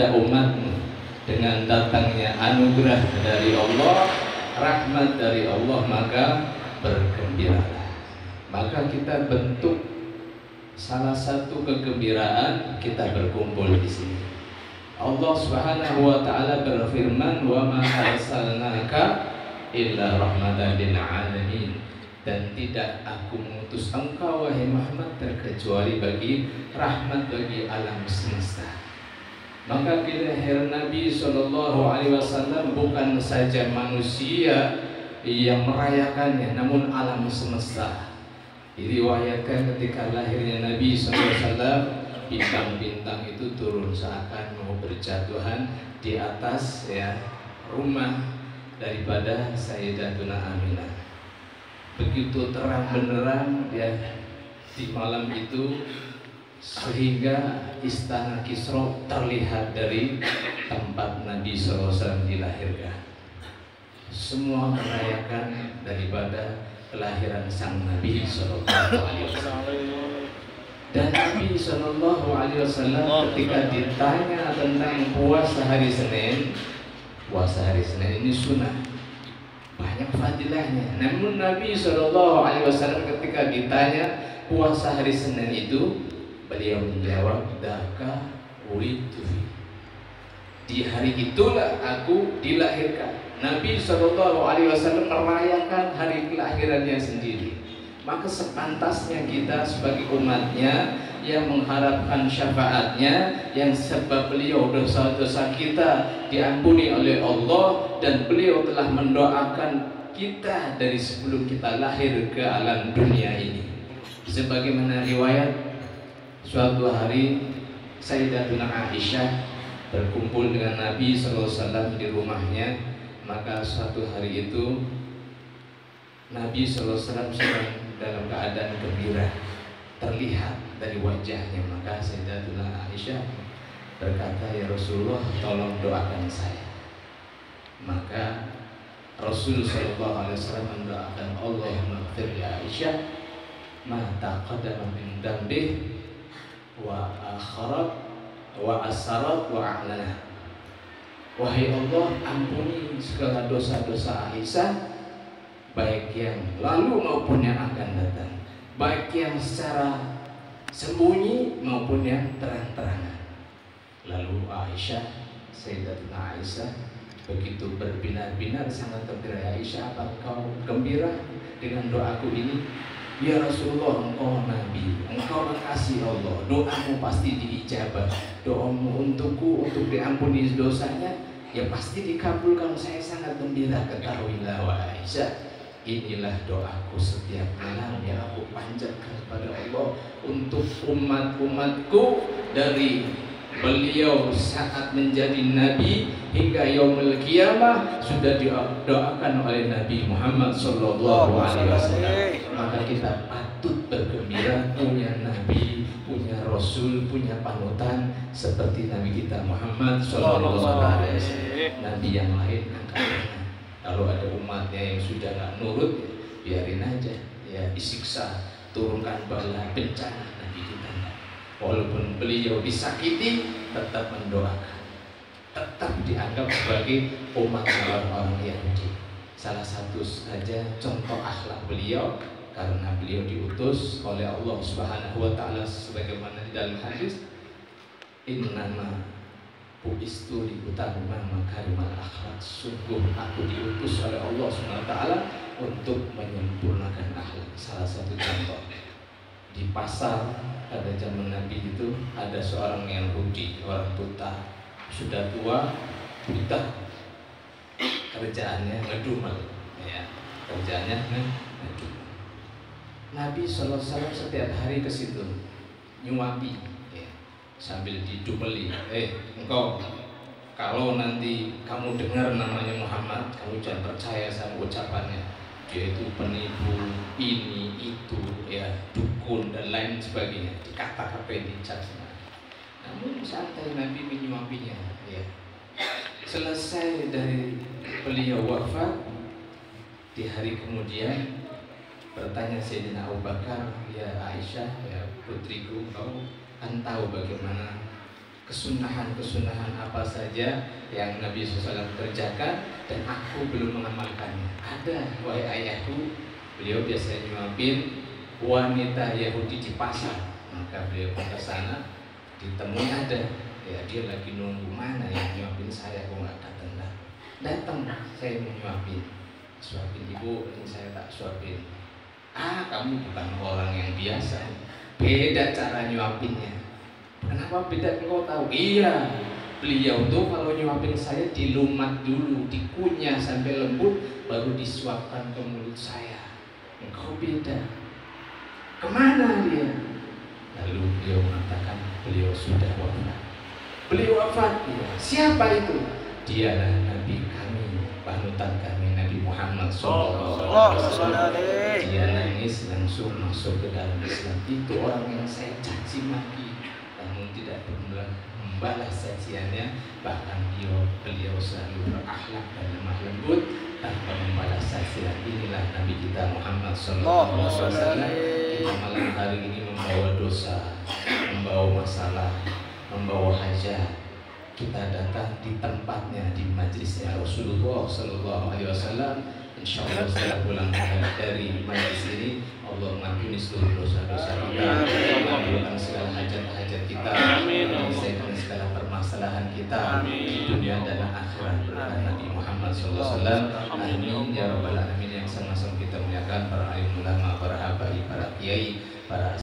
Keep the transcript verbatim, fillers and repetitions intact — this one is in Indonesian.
kepada umatmu dengan datangnya anugerah dari Allah, rahmat dari Allah, maka bergembiralah. Maka kita bentuk salah satu kegembiraan kita berkumpul di sini. Allah Subhanahu wa taala berfirman, "Wa ma arsalnaka illa rahmatan lil alamin." Dan tidak aku mengutus engkau wahai Muhammad terkecuali bagi rahmat bagi alam semesta. Maka kelahiran Nabi Shallallahu Alaihi Wasallam bukan saja manusia yang merayakannya, namun alam semesta. Diriwayatkan ketika lahirnya Nabi Shallallahu Alaihi Wasallam, bintang-bintang itu turun seakan mau berjatuhan di atas ya rumah daripada Sayyidatuna Aminah. Begitu terang benderang ya di malam itu, sehingga istana Kisra terlihat dari tempat Nabi shallallahu alaihi wasallam dilahirkan. Semua merayakan daripada kelahiran sang Nabi shallallahu alaihi wasallam. Dan Nabi shallallahu alaihi wasallam ketika ditanya tentang puasa hari Senin, puasa hari Senin ini sunnah, banyak fadilahnya. Namun Nabi shallallahu alaihi wasallam ketika ditanya puasa hari Senin itu, beliau menjawab, "Daka wulidtu fi." Di hari itulah aku dilahirkan. Nabi shallallahu alaihi wasallam merayakan hari kelahirannya sendiri. Maka sepantasnya kita sebagai umatnya yang mengharapkan syafaatnya, yang sebab beliau dosa-dosa kita diampuni oleh Allah, dan beliau telah mendoakan kita dari sebelum kita lahir ke alam dunia ini. Sebagaimana riwayat, suatu hari Sayyidatuna Aisyah berkumpul dengan Nabi shallallahu alaihi wasallam di rumahnya. Maka suatu hari itu Nabi shallallahu alaihi wasallam sedang dalam keadaan gembira, terlihat dari wajahnya. Maka Sayyidatuna Aisyah berkata, "Ya Rasulullah, tolong doakan saya." Maka Rasul shallallahu alaihi wasallam mendoakan, "Allahumma ighfir li Aisyah ma taqaddama min dambih wa akharat wa asarat wa a'lanah." Wahai Allah, ampuni segala dosa-dosa Aisyah, baik yang lalu maupun yang akan datang, baik yang secara sembunyi maupun yang terang-terangan. Lalu Aisyah, Sayyidatuna Aisyah begitu berbinar-binar, sangat gembira. "Ya Aisyah, apa engkau gembira dengan doaku ini?" "Ya Rasulullah, engkau Nabi, engkau kekasih Allah, doamu pasti diijabah. Doamu untukku untuk diampuni dosanya ya pasti dikabulkan. Saya sangat gembira. Ketahuilah wahai Aisyah, inilah doaku setiap malam yang aku panjatkan kepada Allah untuk umat-umatku dari beliau saat menjadi Nabi hingga yaumul qiyamah sudah didoakan oleh Nabi Muhammad Sallallahu Alaihi Wasallam." Maka kita patut bergembira punya Nabi, punya Rasul, punya panutan seperti Nabi kita Muhammad Sallallahu Alaihi Wasallam. Nabi yang lain angkatnya. Kalau ada umatnya yang sudah nggak nurut, biarin aja, ya disiksa, turunkan bala bencana. Nabi kita enggak. Walaupun beliau disakiti, tetap mendoakan, tetap dianggap sebagai umat orang-orang Yahudi. Salah satu saja contoh akhlak beliau, karena beliau diutus oleh Allah Subhanahu wa taala sebagaimana di dalam hadis, "Innama bu'istu liutammima makarimal akhlak." Sungguh aku diutus oleh Allah Subhanahu wa taala untuk menyempurnakan akhlak. Salah satu contoh, di pasar pada zaman Nabi itu ada seorang Yahudi, orang buta, sudah tua, buta, kerjaannya ngedumel, ya, kerjaannya ngedumel. Nabi shallallahu alaihi wasallam setiap hari ke situ nyuapi, ya, sambil didumeli. "Eh, engkau kalau nanti kamu dengar namanya Muhammad, kamu jangan percaya sama ucapannya. Dia itu penipu, ini itu, ya, dukun dan lain sebagainya." Dikata-kata dicap semua. Namun santai Nabi menyuapinya, ya. Selesai dari beliau wafat, di hari kemudian bertanya Sayyidina Abu Bakar, "Ya Aisyah, ya putriku, kau kan tahu bagaimana kesunahan-kesunahan apa saja yang Nabi shallallahu alaihi wasallam kerjakan dan aku belum mengamalkannya. Ada, wahai ayahku, beliau biasanya nyuapin wanita Yahudi di pasar. Maka beliau ke sana, ditemui ada, ya dia lagi nunggu, mana yang nyuapin saya, kok nggak datang lah. Datang, saya mau nyuapin, suapin ibu, ini saya tak suapin. Ah, kamu bukan orang yang biasa, beda cara nyuapinnya. Kenapa beda? Engkau tahu? Iya, beliau tuh kalau nyuapin saya dilumat dulu, dikunyah sampai lembut, baru disuapkan ke mulut saya. Engkau beda. Kemana dia? Lalu beliau mengatakan, beliau sudah wafat. Beliau wafat. Ya. Siapa itu? Dialah Nabi kami, panutan kami, Nabi Muhammad shallallahu alaihi wasallam. Dia nangis langsung masuk ke dalam Islam. Itu orang yang saya caci maki, namun tidak pernah membalas caciannya. Bahkan beliau, beliau selalu berakhlak dan lemah lembut tanpa membalas cacian. Inilah Nabi kita Muhammad shallallahu alaihi wasallam. Kita malam hari ini membawa dosa, membawa masalah, membawa hajat. Kita datang di tempatnya, di majlisnya Rasulullah shallallahu alaihi wasallam. Insya Allah setelah pulang dari majlis ini, Allah mengampuni seluruh dosa-dosa kita, mengabulkan segala hajat-hajat kita, menyelesaikan segala permasalahan kita di dunia dan akhirat berkat Nabi Muhammad shallallahu alaihi wasallam. Amin ya rabbal alamin. Yang sama-sama kita muliakan para alim ulama, para habaib, para kiai, para